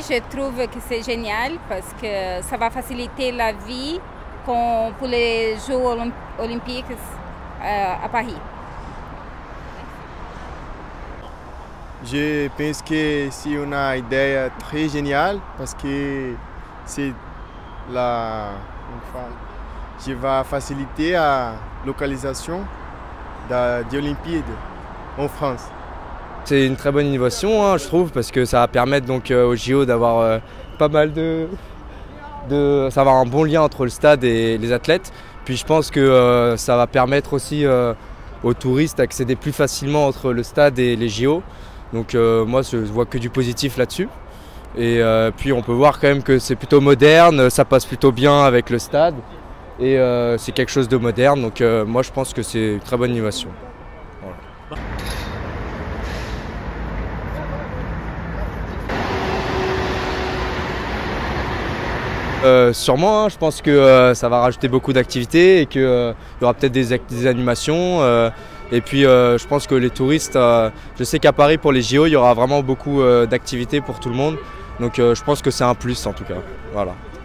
je trouve que c'est génial parce que ça va faciliter la vie pour les Jeux olympiques à Paris. Je pense que c'est une idée très géniale parce que c'est je va faciliter la localisation des Olympiades en France. C'est une très bonne innovation, hein, je trouve, parce que ça va permettre donc aux JO d'avoir pas mal ça va avoir un bon lien entre le stade et les athlètes. Puis je pense que ça va permettre aussi aux touristes d'accéder plus facilement entre le stade et les JO. Donc moi je vois que du positif là-dessus. Et puis on peut voir quand même que c'est plutôt moderne, ça passe plutôt bien avec le stade. Et c'est quelque chose de moderne, donc moi je pense que c'est une très bonne innovation. Voilà. Sûrement, hein, je pense que ça va rajouter beaucoup d'activités et qu'il y aura peut-être des animations. Et puis je pense que les touristes, je sais qu'à Paris pour les JO, il y aura vraiment beaucoup d'activités pour tout le monde. Donc je pense que c'est un plus en tout cas. Voilà.